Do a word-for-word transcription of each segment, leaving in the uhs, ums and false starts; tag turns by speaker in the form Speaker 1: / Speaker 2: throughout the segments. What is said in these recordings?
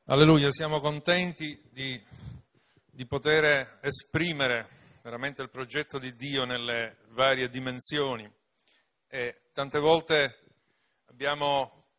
Speaker 1: Alleluia, siamo contenti di, di poter esprimere veramente il progetto di Dio nelle varie dimensioni. E tante volte abbiamo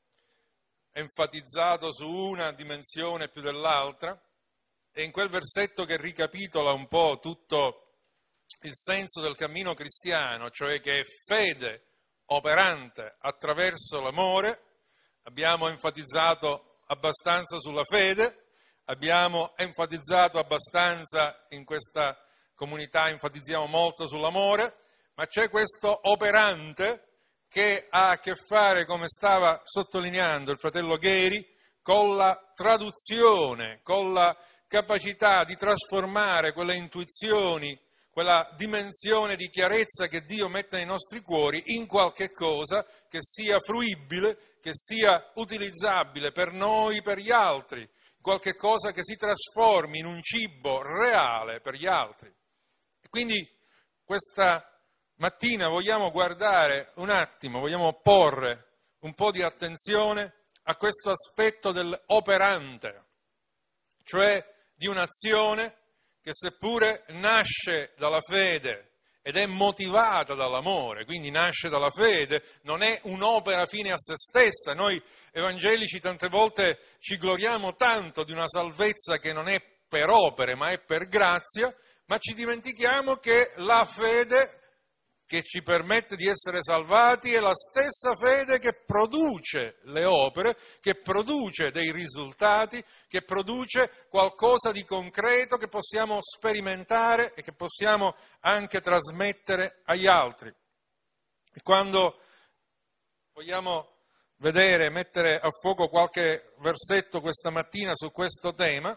Speaker 1: enfatizzato su una dimensione più dell'altra, e in quel versetto che ricapitola un po' tutto il senso del cammino cristiano, cioè che è fede operante attraverso l'amore, abbiamo enfatizzato abbastanza sulla fede, abbiamo enfatizzato abbastanza in questa comunità, enfatizziamo molto sull'amore, ma c'è questo operante che ha a che fare, come stava sottolineando il fratello Gheri, con la traduzione, con la capacità di trasformare quelle intuizioni, quella dimensione di chiarezza che Dio mette nei nostri cuori in qualche cosa che sia fruibile, che sia utilizzabile per noi, per gli altri, qualche cosa che si trasformi in un cibo reale per gli altri. E quindi questa mattina vogliamo guardare un attimo, vogliamo porre un po' di attenzione a questo aspetto dell'operante, cioè di un'azione che seppure nasce dalla fede ed è motivata dall'amore, quindi nasce dalla fede, non è un'opera fine a se stessa. Noi evangelici tante volte ci gloriamo tanto di una salvezza che non è per opere ma è per grazia, ma ci dimentichiamo che la fede che ci permette di essere salvati è la stessa fede che produce le opere, che produce dei risultati, che produce qualcosa di concreto che possiamo sperimentare e che possiamo anche trasmettere agli altri. E quando vogliamo vedere, mettere a fuoco qualche versetto questa mattina su questo tema,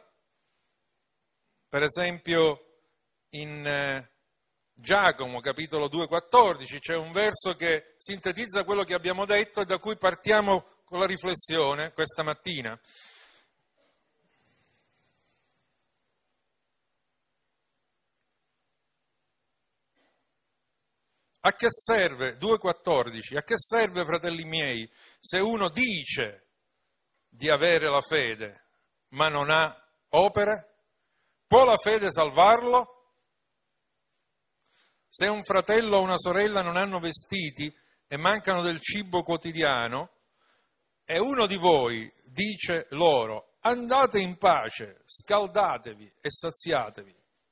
Speaker 1: per esempio in Giacomo, capitolo due, quattordici, c'è un verso che sintetizza quello che abbiamo detto e da cui partiamo con la riflessione questa mattina. A che serve, due quattordici, a che serve, fratelli miei, se uno dice di avere la fede, ma non ha opere? Può la fede salvarlo? Se un fratello o una sorella non hanno vestiti e mancano del cibo quotidiano, e uno di voi dice loro: andate in pace, scaldatevi e saziatevi,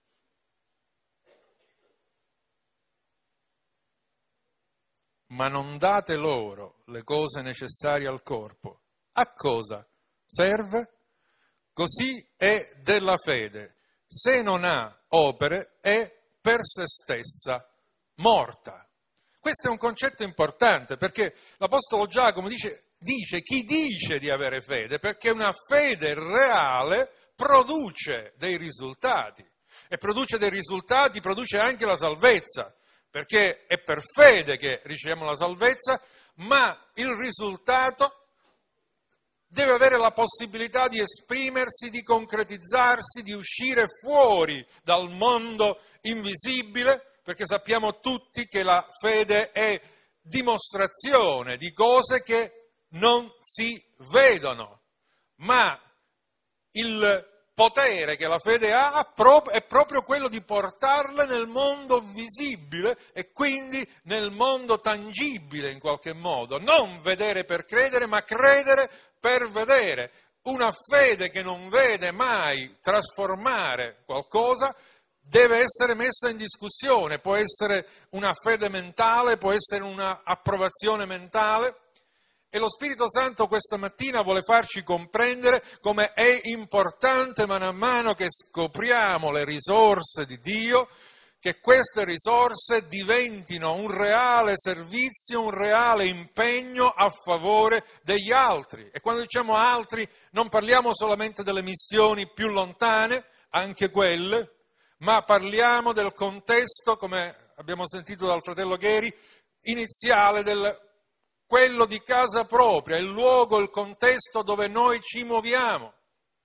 Speaker 1: ma non date loro le cose necessarie al corpo, a cosa serve? Così è della fede. Se non ha opere è per se stessa morta. Questo è un concetto importante, perché l'Apostolo Giacomo dice, dice chi dice di avere fede, perché una fede reale produce dei risultati, e produce dei risultati, produce anche la salvezza, perché è per fede che riceviamo la salvezza, ma il risultato deve avere la possibilità di esprimersi, di concretizzarsi, di uscire fuori dal mondo invisibile, perché sappiamo tutti che la fede è dimostrazione di cose che non si vedono, ma il potere che la fede ha è proprio quello di portarle nel mondo visibile e quindi nel mondo tangibile in qualche modo, non vedere per credere, ma credere per vedere. Una fede che non vede mai trasformare qualcosa deve essere messa in discussione, può essere una fede mentale, può essere una approvazione mentale, e lo Spirito Santo questa mattina vuole farci comprendere come è importante, man mano che scopriamo le risorse di Dio, che queste risorse diventino un reale servizio, un reale impegno a favore degli altri. E quando diciamo altri non parliamo solamente delle missioni più lontane, anche quelle, ma parliamo del contesto, come abbiamo sentito dal fratello Gheri, iniziale, del quello di casa propria, il luogo, il contesto dove noi ci muoviamo.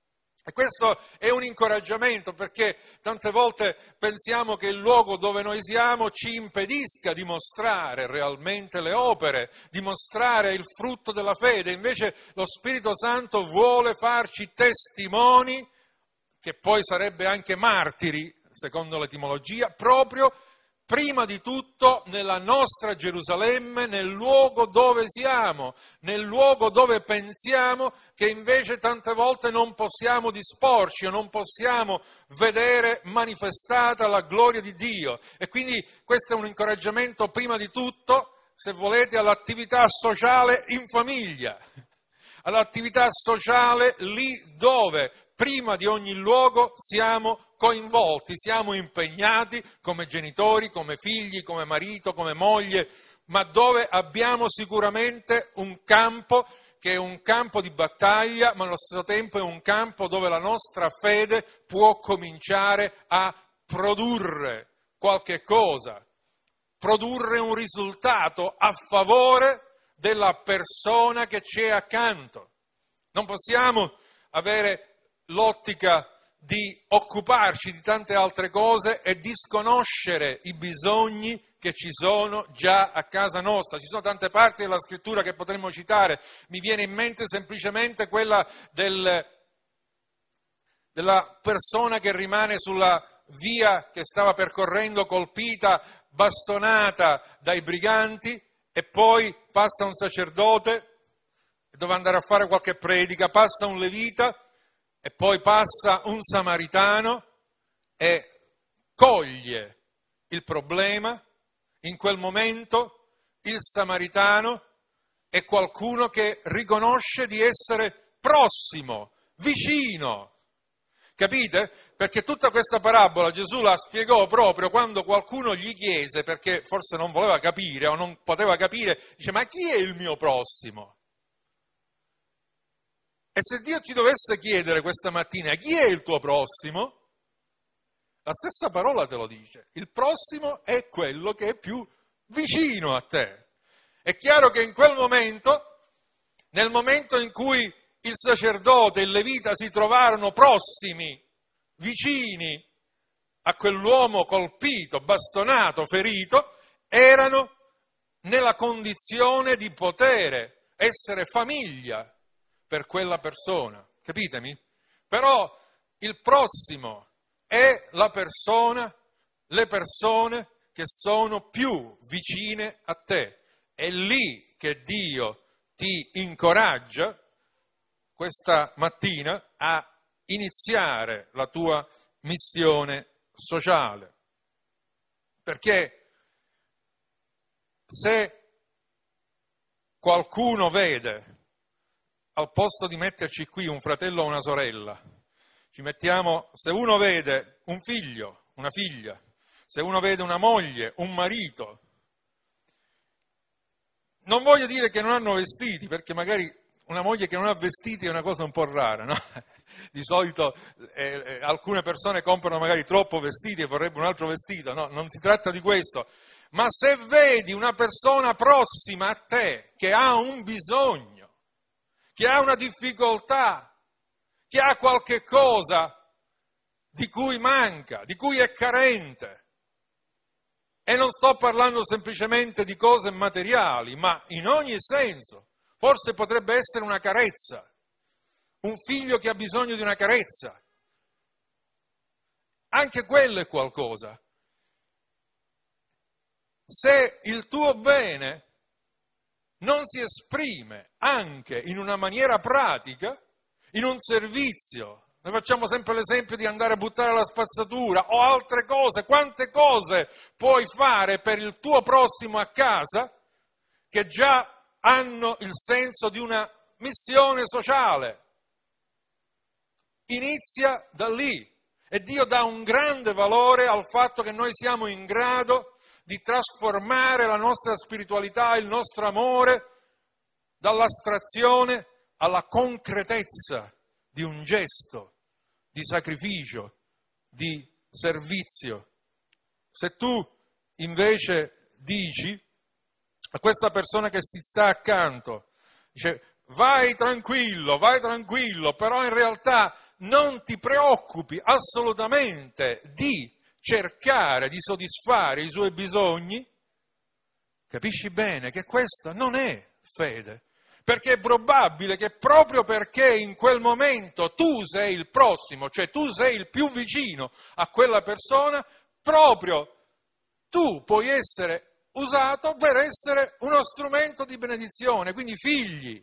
Speaker 1: E questo è un incoraggiamento, perché tante volte pensiamo che il luogo dove noi siamo ci impedisca di mostrare realmente le opere, di mostrare il frutto della fede. Invece lo Spirito Santo vuole farci testimoni, che poi sarebbe anche martiri, secondo l'etimologia, proprio prima di tutto nella nostra Gerusalemme, nel luogo dove siamo, nel luogo dove pensiamo che invece tante volte non possiamo disporci o non possiamo vedere manifestata la gloria di Dio. E quindi questo è un incoraggiamento prima di tutto, se volete, all'attività sociale in famiglia, all'attività sociale lì dove prima di ogni luogo siamo coinvolti, siamo impegnati come genitori, come figli, come marito, come moglie, ma dove abbiamo sicuramente un campo che è un campo di battaglia, ma allo stesso tempo è un campo dove la nostra fede può cominciare a produrre qualche cosa, produrre un risultato a favore della persona che c'è accanto. Non possiamo avere l'ottica di occuparci di tante altre cose e disconoscere i bisogni che ci sono già a casa nostra. Ci sono tante parti della scrittura che potremmo citare, mi viene in mente semplicemente quella del, della persona che rimane sulla via che stava percorrendo, colpita, bastonata dai briganti, e poi passa un sacerdote, doveva andare a fare qualche predica, passa un levita, e poi passa un samaritano e coglie il problema. In quel momento il samaritano è qualcuno che riconosce di essere prossimo, vicino. Capite? Perché tutta questa parabola Gesù la spiegò proprio quando qualcuno gli chiese, perché forse non voleva capire o non poteva capire, dice: ma chi è il mio prossimo? E se Dio ti dovesse chiedere questa mattina chi è il tuo prossimo, la stessa parola te lo dice. Il prossimo è quello che è più vicino a te. È chiaro che in quel momento, nel momento in cui il sacerdote e il levita si trovarono prossimi, vicini a quell'uomo colpito, bastonato, ferito, erano nella condizione di poter essere famiglia per quella persona, capitemi? Però il prossimo è la persona, le persone che sono più vicine a te. È lì che Dio ti incoraggia questa mattina a iniziare la tua missione sociale. Perché se qualcuno vede, al posto di metterci qui un fratello o una sorella, ci mettiamo, se uno vede un figlio, una figlia, se uno vede una moglie, un marito, non voglio dire che non hanno vestiti, perché magari una moglie che non ha vestiti è una cosa un po' rara, no? Di solito eh, eh, alcune persone comprano magari troppo vestiti e vorrebbero un altro vestito, no? Non si tratta di questo. Ma se vedi una persona prossima a te che ha un bisogno, che ha una difficoltà, che ha qualche cosa di cui manca, di cui è carente, e non sto parlando semplicemente di cose materiali, ma in ogni senso, forse potrebbe essere una carezza, un figlio che ha bisogno di una carezza, anche quello è qualcosa. Se il tuo bene non si esprime anche in una maniera pratica, in un servizio, noi facciamo sempre l'esempio di andare a buttare la spazzatura o altre cose, quante cose puoi fare per il tuo prossimo a casa che già hanno il senso di una missione sociale. Inizia da lì e Dio dà un grande valore al fatto che noi siamo in grado di trasformare la nostra spiritualità, il nostro amore, dall'astrazione alla concretezza di un gesto, di sacrificio, di servizio. Se tu invece dici a questa persona che si sta accanto, dice vai tranquillo, vai tranquillo, però in realtà non ti preoccupi assolutamente di cercare di soddisfare i suoi bisogni, capisci bene che questa non è fede. Perché è probabile che proprio perché in quel momento tu sei il prossimo, cioè tu sei il più vicino a quella persona, proprio tu puoi essere usato per essere uno strumento di benedizione. Quindi figli,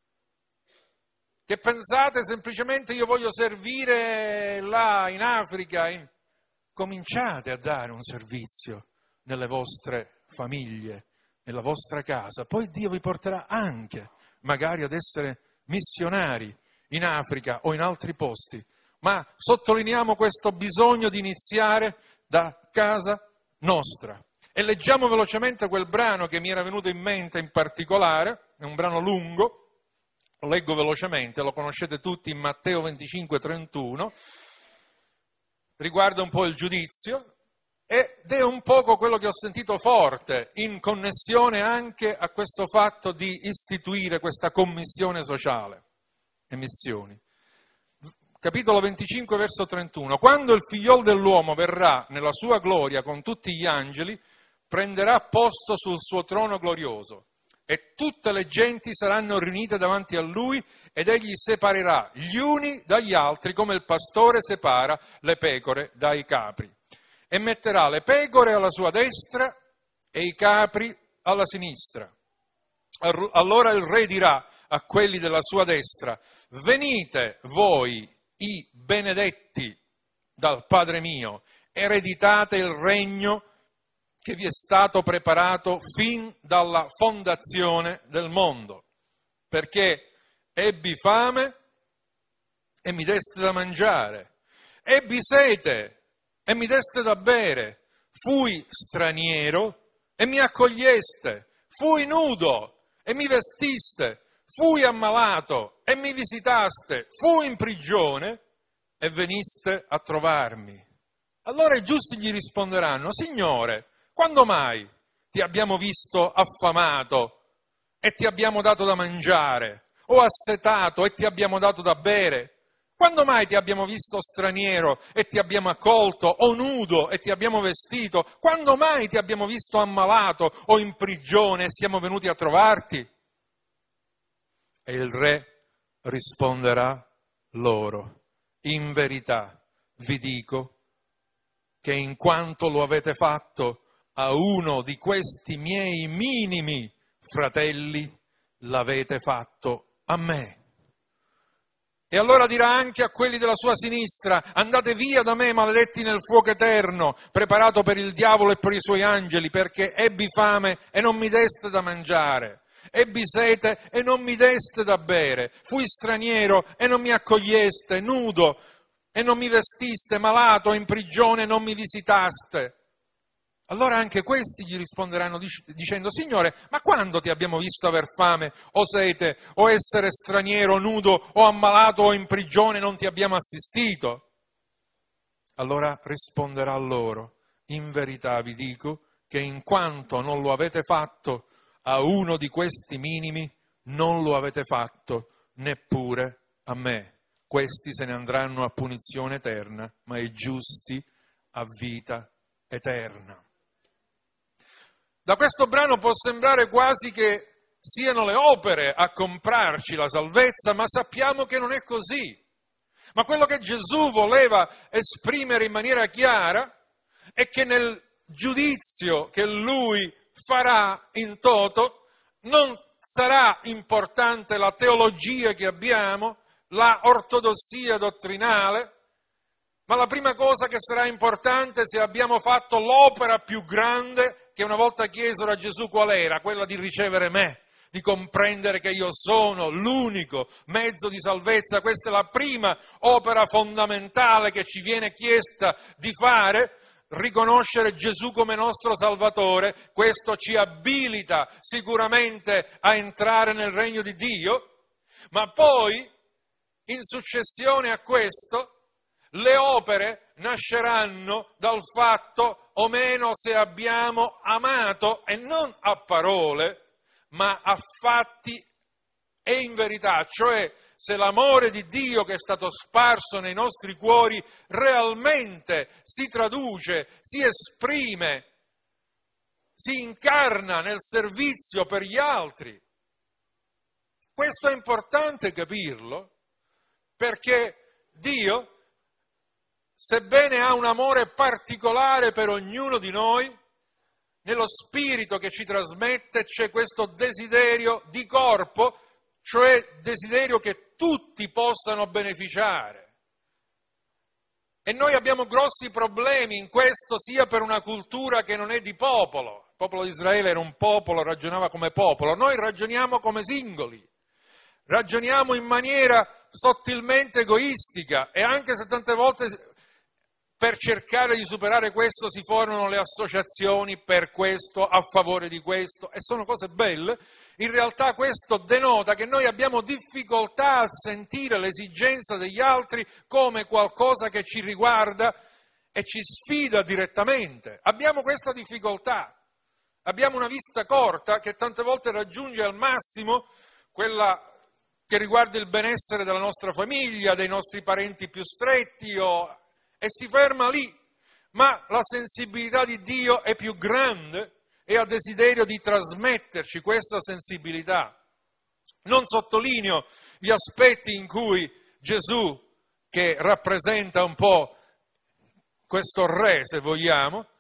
Speaker 1: che pensate semplicemente io voglio servire là in Africa, in... cominciate a dare un servizio nelle vostre famiglie, nella vostra casa, poi Dio vi porterà anche magari ad essere missionari in Africa o in altri posti, ma sottolineiamo questo bisogno di iniziare da casa nostra. E leggiamo velocemente quel brano che mi era venuto in mente in particolare, è un brano lungo, lo leggo velocemente, lo conoscete tutti, in Matteo venticinque trentuno, riguarda un po' il giudizio, ed è un poco quello che ho sentito forte in connessione anche a questo fatto di istituire questa commissione sociale e missioni. Capitolo venticinque, verso trentuno. Quando il figliol dell'uomo verrà nella sua gloria con tutti gli angeli, prenderà posto sul suo trono glorioso e tutte le genti saranno riunite davanti a lui ed egli separerà gli uni dagli altri come il pastore separa le pecore dai capri. E metterà le pecore alla sua destra e i capri alla sinistra. Allora il re dirà a quelli della sua destra: venite voi, i benedetti dal Padre mio, ereditate il regno che vi è stato preparato fin dalla fondazione del mondo, perché ebbi fame e mi deste da mangiare, ebbi sete e mi deste da bere, fui straniero e mi accoglieste, fui nudo e mi vestiste, fui ammalato e mi visitaste, fui in prigione e veniste a trovarmi. Allora i giusti gli risponderanno: Signore, quando mai ti abbiamo visto affamato e ti abbiamo dato da mangiare, o assetato e ti abbiamo dato da bere? Quando mai ti abbiamo visto straniero e ti abbiamo accolto, o nudo e ti abbiamo vestito? Quando mai ti abbiamo visto ammalato o in prigione e siamo venuti a trovarti? E il re risponderà loro: in verità vi dico che in quanto lo avete fatto a uno di questi miei minimi fratelli, l'avete fatto a me. E allora dirà anche a quelli della sua sinistra: andate via da me, maledetti, nel fuoco eterno, preparato per il diavolo e per i suoi angeli, perché ebbi fame e non mi deste da mangiare, ebbi sete e non mi deste da bere, fui straniero e non mi accoglieste, nudo e non mi vestiste, malato, in prigione e non mi visitaste. Allora anche questi gli risponderanno dicendo: Signore, ma quando ti abbiamo visto aver fame o sete, o essere straniero, nudo, o ammalato, o in prigione, non ti abbiamo assistito? Allora risponderà loro: in verità vi dico che in quanto non lo avete fatto a uno di questi minimi, non lo avete fatto neppure a me. Questi se ne andranno a punizione eterna, ma i giusti a vita eterna. Da questo brano può sembrare quasi che siano le opere a comprarci la salvezza, ma sappiamo che non è così. Ma quello che Gesù voleva esprimere in maniera chiara è che nel giudizio che Lui farà in toto non sarà importante la teologia che abbiamo, la ortodossia dottrinale, ma la prima cosa che sarà importante, se abbiamo fatto l'opera più grande che una volta chiesero a Gesù qual era, quella di ricevere me, di comprendere che io sono l'unico mezzo di salvezza. Questa è la prima opera fondamentale che ci viene chiesta di fare, riconoscere Gesù come nostro Salvatore. Questo ci abilita sicuramente a entrare nel regno di Dio, ma poi, in successione a questo, le opere nasceranno dal fatto o meno se abbiamo amato, e non a parole, ma a fatti e in verità, cioè se l'amore di Dio che è stato sparso nei nostri cuori realmente si traduce, si esprime, si incarna nel servizio per gli altri. Questo è importante capirlo, perché Dio, sebbene ha un amore particolare per ognuno di noi, nello spirito che ci trasmette c'è questo desiderio di corpo, cioè desiderio che tutti possano beneficiare. E noi abbiamo grossi problemi in questo, sia per una cultura che non è di popolo. Il popolo di Israele era un popolo, ragionava come popolo. Noi ragioniamo come singoli, ragioniamo in maniera sottilmente egoistica, e anche se tante volte per cercare di superare questo si formano le associazioni per questo, a favore di questo, e sono cose belle, in realtà questo denota che noi abbiamo difficoltà a sentire l'esigenza degli altri come qualcosa che ci riguarda e ci sfida direttamente. Abbiamo questa difficoltà, abbiamo una vista corta che tante volte raggiunge al massimo quella che riguarda il benessere della nostra famiglia, dei nostri parenti più stretti, o e si ferma lì, ma la sensibilità di Dio è più grande e ha desiderio di trasmetterci questa sensibilità. Non sottolineo gli aspetti in cui Gesù, che rappresenta un po' questo re, se vogliamo,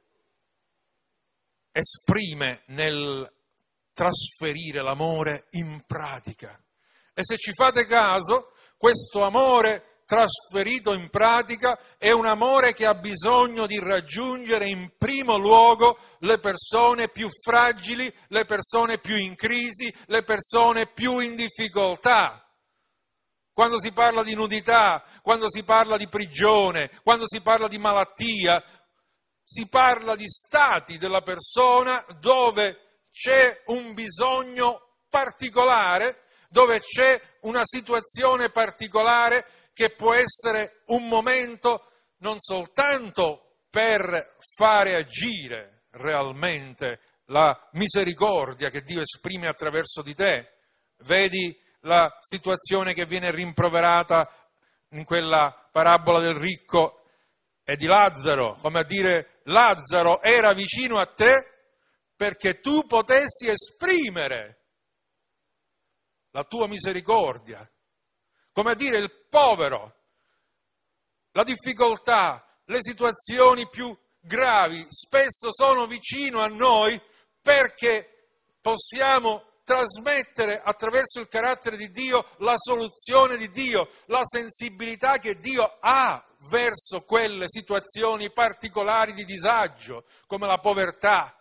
Speaker 1: esprime nel trasferire l'amore in pratica. E se ci fate caso, questo amore trasferito in pratica è un amore che ha bisogno di raggiungere in primo luogo le persone più fragili, le persone più in crisi, le persone più in difficoltà. Quando si parla di nudità, quando si parla di prigione, quando si parla di malattia, si parla di stati della persona dove c'è un bisogno particolare, dove c'è una situazione particolare che può essere un momento non soltanto per fare agire realmente la misericordia che Dio esprime attraverso di te. Vedi la situazione che viene rimproverata in quella parabola del ricco e di Lazzaro, come a dire: Lazzaro era vicino a te perché tu potessi esprimere la tua misericordia. Come a dire, il povero, la difficoltà, le situazioni più gravi spesso sono vicino a noi perché possiamo trasmettere attraverso il carattere di Dio la soluzione di Dio, la sensibilità che Dio ha verso quelle situazioni particolari di disagio, come la povertà,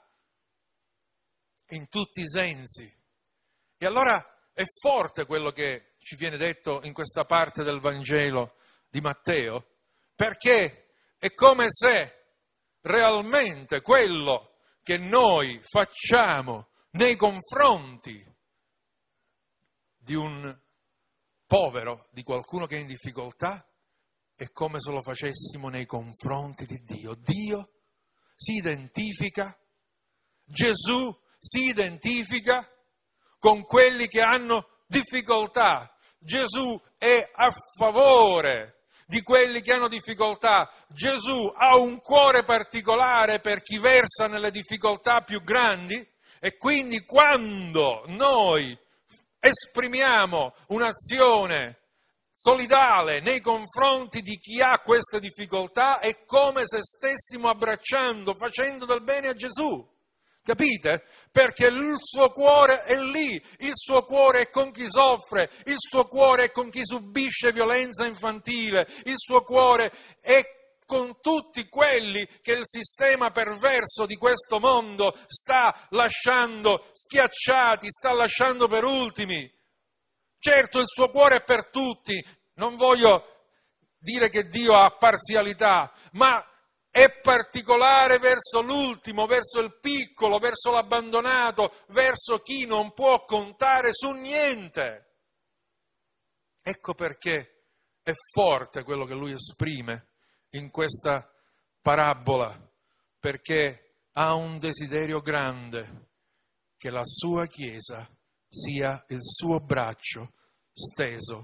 Speaker 1: in tutti i sensi. E allora è forte quello che ci viene detto in questa parte del Vangelo di Matteo, perché è come se realmente quello che noi facciamo nei confronti di un povero, di qualcuno che è in difficoltà, è come se lo facessimo nei confronti di Dio. Dio si identifica, Gesù si identifica con quelli che hanno difficoltà. Gesù è a favore di quelli che hanno difficoltà. Gesù ha un cuore particolare per chi versa nelle difficoltà più grandi, e quindi quando noi esprimiamo un'azione solidale nei confronti di chi ha queste difficoltà, è come se stessimo abbracciando, facendo del bene a Gesù. Capite? Perché il suo cuore è lì, il suo cuore è con chi soffre, il suo cuore è con chi subisce violenza infantile, il suo cuore è con tutti quelli che il sistema perverso di questo mondo sta lasciando schiacciati, sta lasciando per ultimi. Certo, il suo cuore è per tutti, non voglio dire che Dio ha parzialità, ma è particolare verso l'ultimo, verso il piccolo, verso l'abbandonato, verso chi non può contare su niente. Ecco perché è forte quello che lui esprime in questa parabola, perché ha un desiderio grande che la sua Chiesa sia il suo braccio steso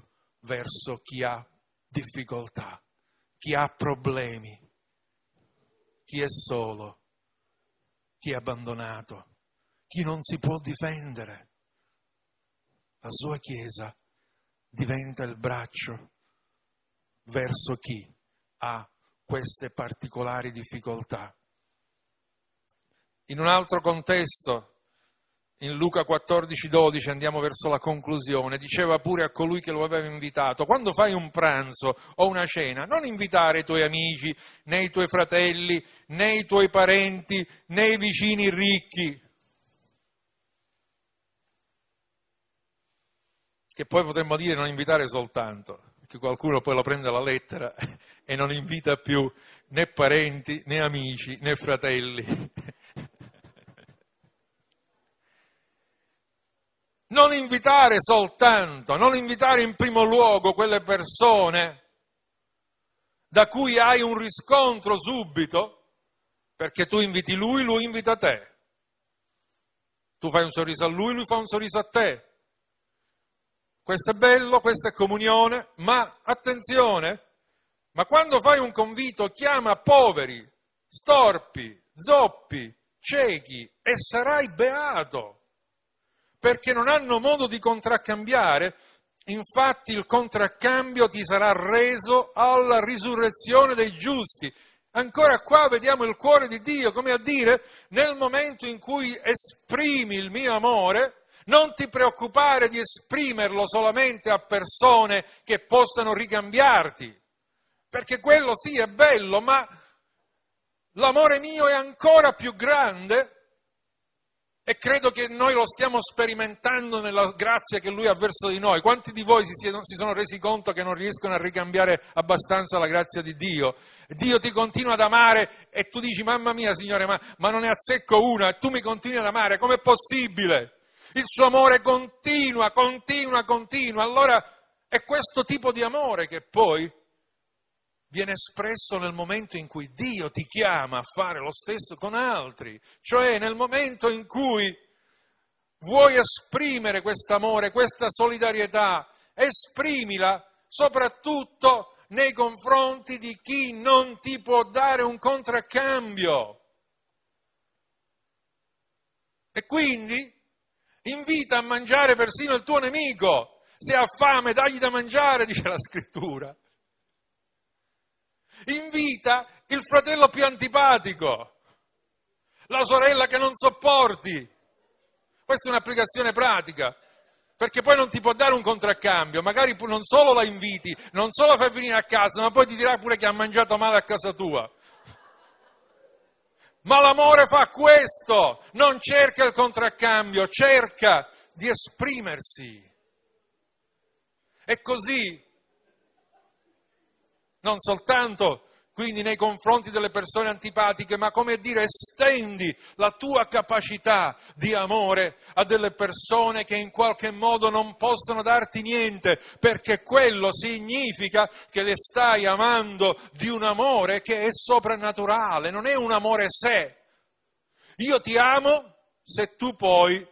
Speaker 1: verso chi ha difficoltà, chi ha problemi, chi è solo, chi è abbandonato, chi non si può difendere. La sua Chiesa diventa il braccio verso chi ha queste particolari difficoltà. In un altro contesto, in Luca quattordici dodici, andiamo verso la conclusione, diceva pure a colui che lo aveva invitato: quando fai un pranzo o una cena, non invitare i tuoi amici, né i tuoi fratelli, né i tuoi parenti, né i vicini ricchi, che poi potremmo dire non invitare soltanto, perché qualcuno poi lo prende alla lettera e non invita più né parenti, né amici, né fratelli. Non invitare soltanto, non invitare in primo luogo quelle persone da cui hai un riscontro subito, perché tu inviti lui, lui invita te. Tu fai un sorriso a lui, lui fa un sorriso a te. Questo è bello, questa è comunione, ma attenzione, ma quando fai un convito chiama poveri, storpi, zoppi, ciechi e sarai beato, perché non hanno modo di contraccambiare, infatti il contraccambio ti sarà reso alla risurrezione dei giusti. Ancora qua vediamo il cuore di Dio, come a dire, nel momento in cui esprimi il mio amore, non ti preoccupare di esprimerlo solamente a persone che possano ricambiarti, perché quello sì è bello, ma l'amore mio è ancora più grande e credo che noi lo stiamo sperimentando nella grazia che Lui ha verso di noi. Quanti di voi si, si sono resi conto che non riescono a ricambiare abbastanza la grazia di Dio? Dio ti continua ad amare e tu dici: mamma mia Signore, ma, ma non ne azzecco una, e tu mi continui ad amare, com'è possibile? Il suo amore continua, continua, continua. Allora è questo tipo di amore che poi viene espresso nel momento in cui Dio ti chiama a fare lo stesso con altri, cioè nel momento in cui vuoi esprimere quest'amore, questa solidarietà, esprimila soprattutto nei confronti di chi non ti può dare un contraccambio. E quindi invita a mangiare persino il tuo nemico. Se ha fame, dagli da mangiare, dice la Scrittura. Invita il fratello più antipatico, la sorella che non sopporti. Questa è un'applicazione pratica, perché poi non ti può dare un contraccambio. Magari non solo la inviti, non solo la fai venire a casa, ma poi ti dirà pure che ha mangiato male a casa tua. Ma l'amore fa questo, non cerca il contraccambio, cerca di esprimersi. E così, non soltanto quindi nei confronti delle persone antipatiche, ma come dire, estendi la tua capacità di amore a delle persone che in qualche modo non possono darti niente, perché quello significa che le stai amando di un amore che è soprannaturale, non è un amore sé. Io ti amo se tu poi,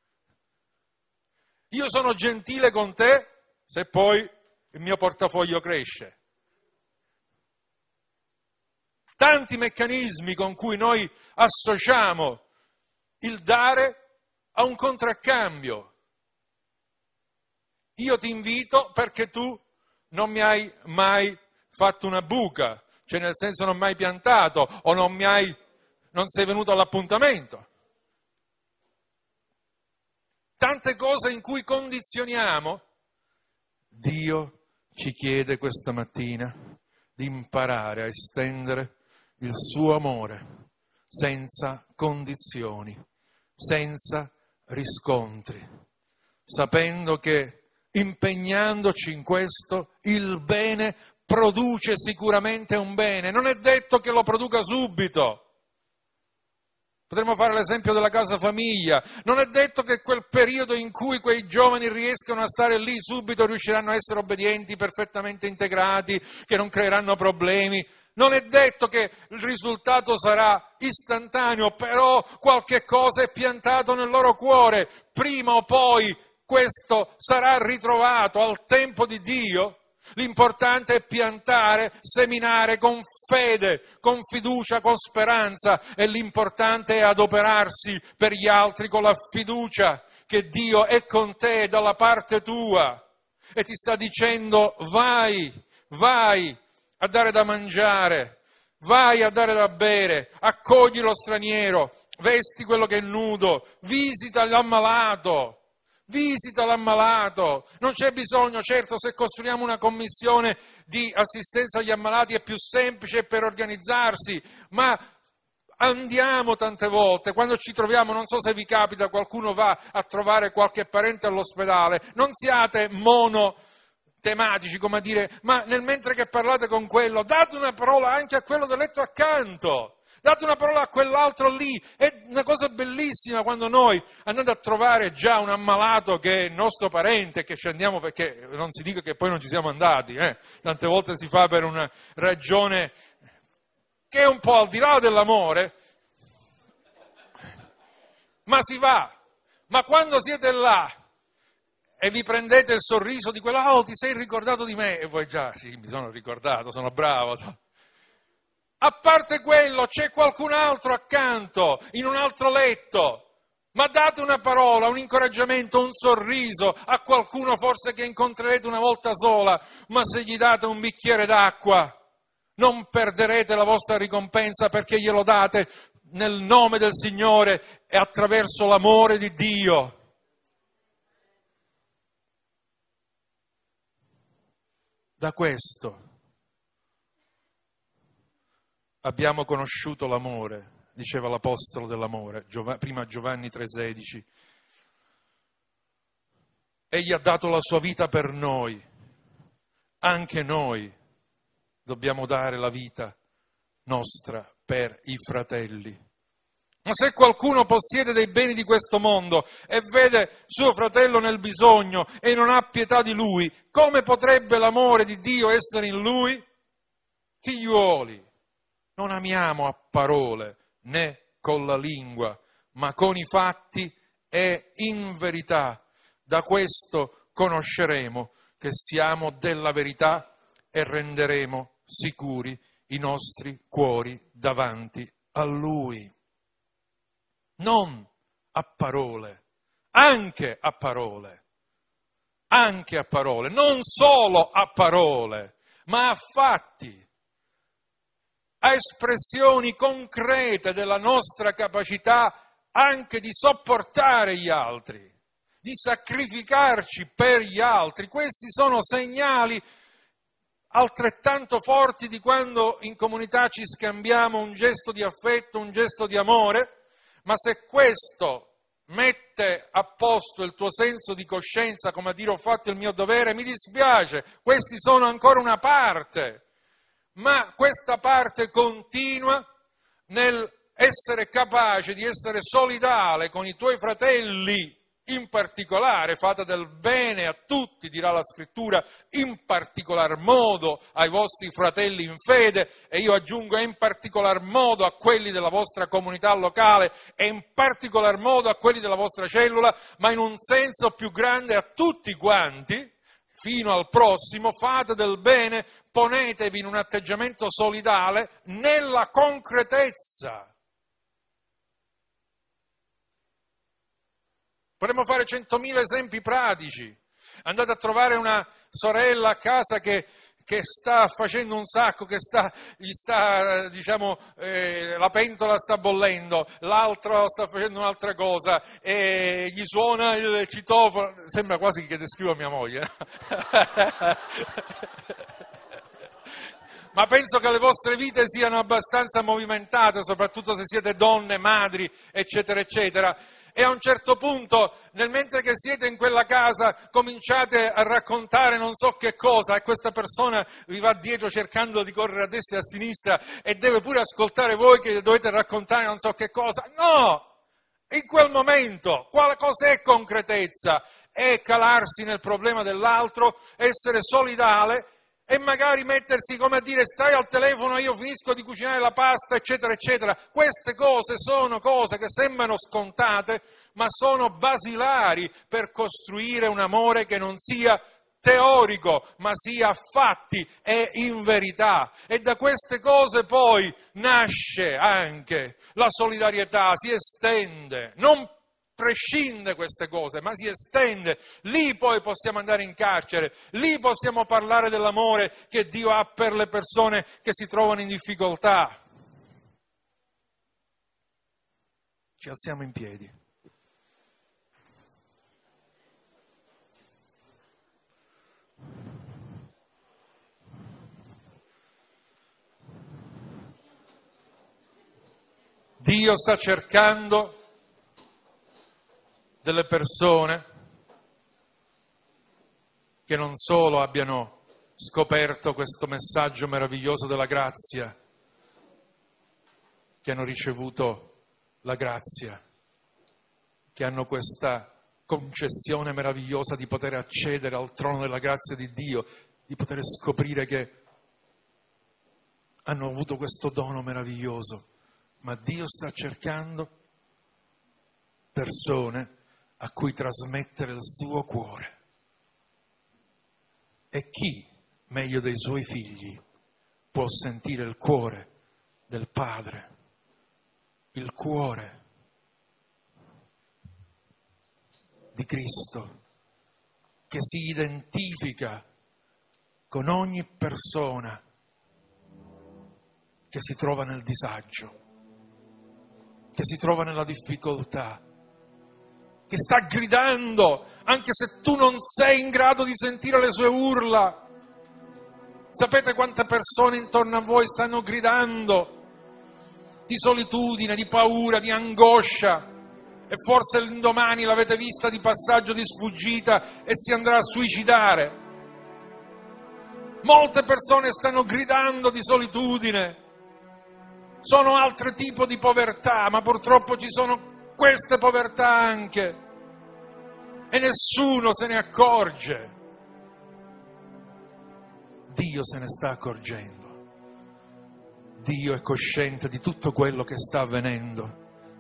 Speaker 1: io sono gentile con te se poi il mio portafoglio cresce. Tanti meccanismi con cui noi associamo il dare a un contraccambio. Io ti invito perché tu non mi hai mai fatto una buca, cioè nel senso non mi hai piantato o non mi hai, non sei venuto all'appuntamento. Tante cose in cui condizioniamo. Dio ci chiede questa mattina di imparare a estendere il suo amore senza condizioni, senza riscontri, sapendo che impegnandoci in questo il bene produce sicuramente un bene. Non è detto che lo produca subito. Potremmo fare l'esempio della casa famiglia. Non è detto che quel periodo in cui quei giovani riescano a stare lì subito riusciranno a essere obbedienti, perfettamente integrati, che non creeranno problemi. Non è detto che il risultato sarà istantaneo, però qualche cosa è piantato nel loro cuore. Prima o poi questo sarà ritrovato al tempo di Dio. L'importante è piantare, seminare con fede, con fiducia, con speranza, e l'importante è adoperarsi per gli altri con la fiducia che Dio è con te, dalla parte tua, e ti sta dicendo: vai, vai a dare da mangiare, vai a dare da bere, accogli lo straniero, vesti quello che è nudo, visita l'ammalato. Visita l'ammalato, non c'è bisogno, certo, se costruiamo una commissione di assistenza agli ammalati è più semplice per organizzarsi, ma andiamo tante volte, quando ci troviamo, non so se vi capita, qualcuno va a trovare qualche parente all'ospedale, non siate monotematici, come a dire, ma nel mentre che parlate con quello, date una parola anche a quello del letto accanto. Date una parola a quell'altro lì, è una cosa bellissima quando noi andate a trovare già un ammalato che è il nostro parente, che ci andiamo perché non si dica che poi non ci siamo andati, eh? Tante volte si fa per una ragione che è un po' al di là dell'amore, ma si va. Ma quando siete là e vi prendete il sorriso di quello, oh, ti sei ricordato di me, e voi già, sì, mi sono ricordato, sono bravo, so. A parte quello, c'è qualcun altro accanto, in un altro letto, ma date una parola, un incoraggiamento, un sorriso a qualcuno forse che incontrerete una volta sola, ma se gli date un bicchiere d'acqua, non perderete la vostra ricompensa, perché glielo date nel nome del Signore e attraverso l'amore di Dio. Da questo abbiamo conosciuto l'amore, diceva l'Apostolo dell'amore, prima Giovanni tre sedici. Egli ha dato la sua vita per noi, anche noi dobbiamo dare la vita nostra per i fratelli. Ma se qualcuno possiede dei beni di questo mondo e vede suo fratello nel bisogno e non ha pietà di lui, come potrebbe l'amore di Dio essere in lui? Figliuoli, non amiamo a parole né con la lingua, ma con i fatti e in verità. Da questo conosceremo che siamo della verità e renderemo sicuri i nostri cuori davanti a Lui. Non a parole, anche a parole, anche a parole, non solo a parole, ma a fatti. A espressioni concrete della nostra capacità anche di sopportare gli altri, di sacrificarci per gli altri. Questi sono segnali altrettanto forti di quando in comunità ci scambiamo un gesto di affetto, un gesto di amore, ma se questo mette a posto il tuo senso di coscienza, come a dire ho fatto il mio dovere, mi dispiace, questi sono ancora una parte. Ma questa parte continua nel essere capace di essere solidale con i tuoi fratelli, in particolare fate del bene a tutti, dirà la Scrittura, in particolar modo ai vostri fratelli in fede, e io aggiungo in particolar modo a quelli della vostra comunità locale e in particolar modo a quelli della vostra cellula, ma in un senso più grande a tutti quanti, fino al prossimo, fate del bene, ponetevi in un atteggiamento solidale nella concretezza. Potremmo fare centomila esempi pratici. Andate a trovare una sorella a casa che, che sta facendo un sacco, che sta, gli sta, diciamo, eh, la pentola sta bollendo, l'altro sta facendo un'altra cosa e gli suona il citofono, sembra quasi che descrivo mia moglie. Ma penso che le vostre vite siano abbastanza movimentate, soprattutto se siete donne, madri, eccetera, eccetera. E a un certo punto, nel mentre che siete in quella casa, cominciate a raccontare non so che cosa e questa persona vi va dietro cercando di correre a destra e a sinistra e deve pure ascoltare voi che dovete raccontare non so che cosa. No! In quel momento, quale cos'è concretezza? È calarsi nel problema dell'altro, essere solidale e magari mettersi come a dire stai al telefono, io finisco di cucinare la pasta, eccetera, eccetera. Queste cose sono cose che sembrano scontate, ma sono basilari per costruire un amore che non sia teorico, ma sia a fatti e in verità. E da queste cose poi nasce anche la solidarietà, si estende, non prescinde queste cose, ma si estende. Lì poi possiamo andare in carcere, lì possiamo parlare dell'amore che Dio ha per le persone che si trovano in difficoltà. Ci alziamo in piedi. Dio sta cercando delle persone che non solo abbiano scoperto questo messaggio meraviglioso della grazia, che hanno ricevuto la grazia, che hanno questa concessione meravigliosa di poter accedere al trono della grazia di Dio, di poter scoprire che hanno avuto questo dono meraviglioso, ma Dio sta cercando persone a cui trasmettere il suo cuore. E chi, meglio dei suoi figli, può sentire il cuore del Padre, il cuore di Cristo, che si identifica con ogni persona che si trova nel disagio, che si trova nella difficoltà, che sta gridando, anche se tu non sei in grado di sentire le sue urla. Sapete quante persone intorno a voi stanno gridando di solitudine, di paura, di angoscia, e forse l'indomani l'avete vista di passaggio di sfuggita e si andrà a suicidare. Molte persone stanno gridando di solitudine. Sono altro tipo di povertà, ma purtroppo ci sono queste povertà anche, e nessuno se ne accorge. Dio se ne sta accorgendo. Dio è cosciente di tutto quello che sta avvenendo.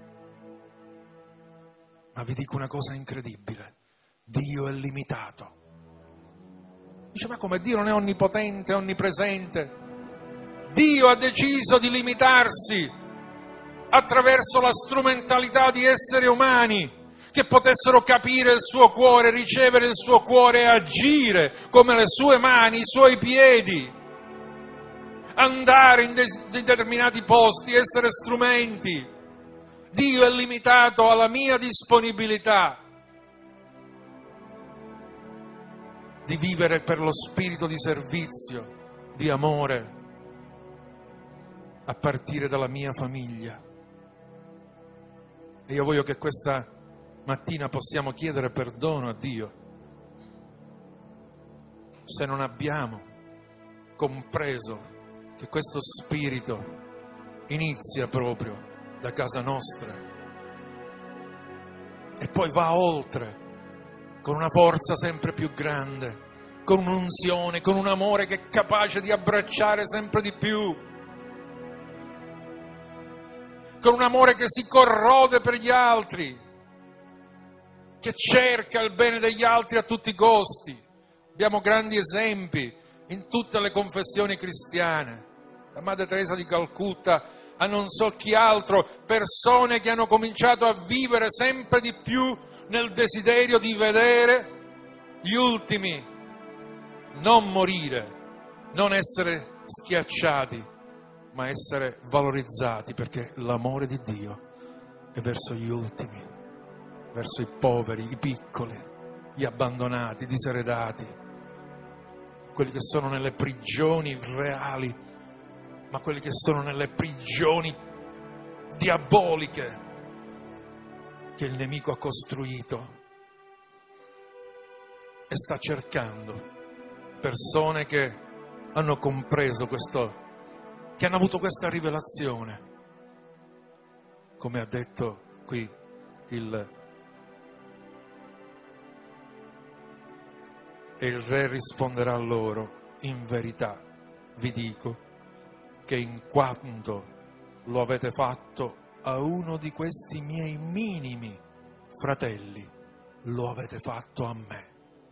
Speaker 1: Ma vi dico una cosa incredibile: Dio è limitato. Dice, ma come Dio non è onnipotente, onnipresente? Dio ha deciso di limitarsi attraverso la strumentalità di esseri umani che potessero capire il suo cuore, ricevere il suo cuore e agire come le sue mani, i suoi piedi, andare in de- determinati posti, essere strumenti. Dio è limitato alla mia disponibilità di vivere per lo spirito di servizio, di amore, a partire dalla mia famiglia. E io voglio che questa mattina possiamo chiedere perdono a Dio se non abbiamo compreso che questo spirito inizia proprio da casa nostra e poi va oltre con una forza sempre più grande, con un'unzione, con un amore che è capace di abbracciare sempre di più, con un amore che si corrode per gli altri, che cerca il bene degli altri a tutti i costi. Abbiamo grandi esempi in tutte le confessioni cristiane, da Madre Teresa di Calcutta a non so chi altro, persone che hanno cominciato a vivere sempre di più nel desiderio di vedere gli ultimi non morire, non essere schiacciati, ma essere valorizzati, perché l'amore di Dio è verso gli ultimi, verso i poveri, i piccoli, gli abbandonati, i diseredati, quelli che sono nelle prigioni reali, ma quelli che sono nelle prigioni diaboliche che il nemico ha costruito e sta cercando persone che hanno compreso questo, che hanno avuto questa rivelazione, come ha detto qui il e il re risponderà a loro: in verità vi dico che in quanto lo avete fatto a uno di questi miei minimi fratelli, lo avete fatto a me.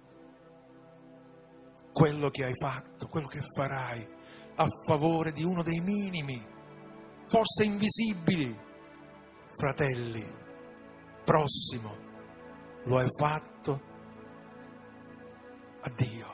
Speaker 1: Quello che hai fatto, quello che farai a favore di uno dei minimi, forse invisibili, fratelli, prossimo, lo hai fatto a Dio.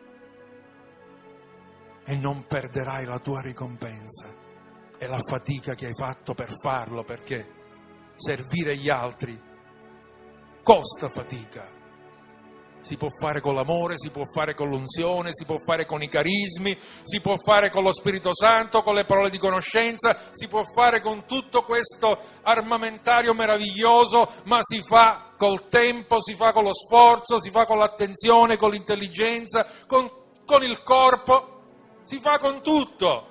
Speaker 1: E non perderai la tua ricompensa e la fatica che hai fatto per farlo, perché servire gli altri costa fatica. Si può fare con l'amore, si può fare con l'unzione, si può fare con i carismi, si può fare con lo Spirito Santo, con le parole di conoscenza, si può fare con tutto questo armamentario meraviglioso, ma si fa col tempo, si fa con lo sforzo, si fa con l'attenzione, con l'intelligenza, con, con il corpo, si fa con tutto.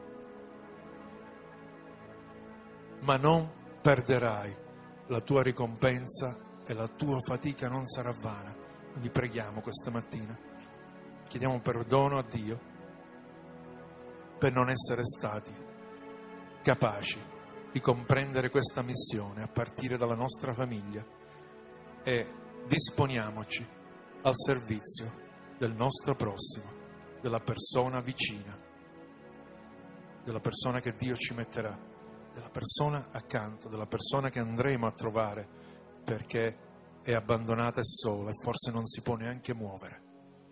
Speaker 1: Ma non perderai la tua ricompensa e la tua fatica non sarà vana. Quindi preghiamo questa mattina, chiediamo perdono a Dio per non essere stati capaci di comprendere questa missione a partire dalla nostra famiglia e disponiamoci al servizio del nostro prossimo, della persona vicina, della persona che Dio ci metterà, della persona accanto, della persona che andremo a trovare perché è abbandonata e sola e forse non si può neanche muovere.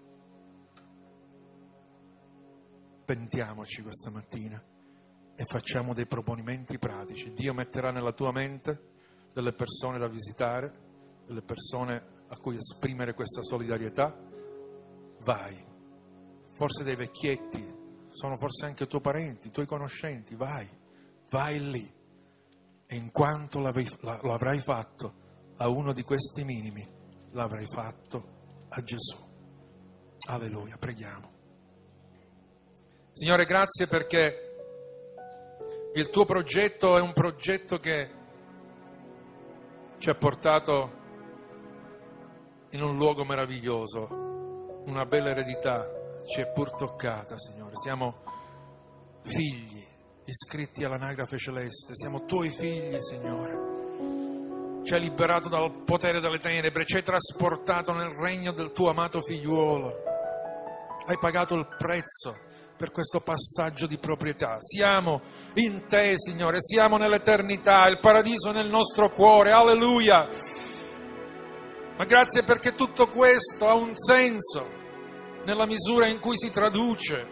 Speaker 1: Pentiamoci questa mattina e facciamo dei proponimenti pratici. Dio metterà nella tua mente delle persone da visitare, delle persone a cui esprimere questa solidarietà. Vai. Forse dei vecchietti, sono forse anche tuoi parenti, tuoi conoscenti. Vai, vai lì. E in quanto lo avrai fatto a uno di questi minimi, l'avrai fatto a Gesù. Alleluia, preghiamo. Signore, grazie perché il tuo progetto è un progetto che ci ha portato in un luogo meraviglioso, una bella eredità ci è pur toccata, Signore. Siamo figli iscritti all'anagrafe celeste, siamo tuoi figli, Signore. Ci hai liberato dal potere delle tenebre, ci hai trasportato nel regno del tuo amato figliuolo. Hai pagato il prezzo per questo passaggio di proprietà. Siamo in te, Signore, siamo nell'eternità, il paradiso è nel nostro cuore. Alleluia! Ma grazie perché tutto questo ha un senso nella misura in cui si traduce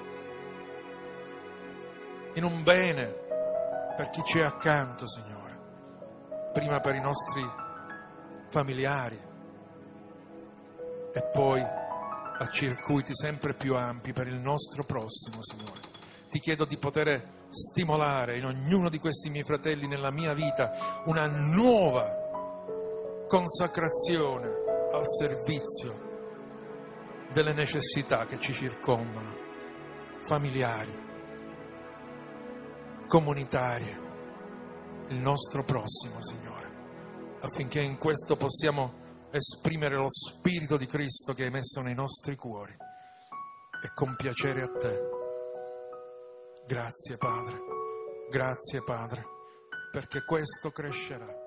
Speaker 1: in un bene per chi ci è accanto, Signore. Prima per i nostri familiari e poi a circuiti sempre più ampi per il nostro prossimo, Signore. Ti chiedo di poter stimolare in ognuno di questi miei fratelli nella mia vita una nuova consacrazione al servizio delle necessità che ci circondano, familiari, comunitarie, il nostro prossimo, Signore, affinché in questo possiamo esprimere lo Spirito di Cristo che hai messo nei nostri cuori e compiacere a te. Grazie, Padre, grazie, Padre, perché questo crescerà.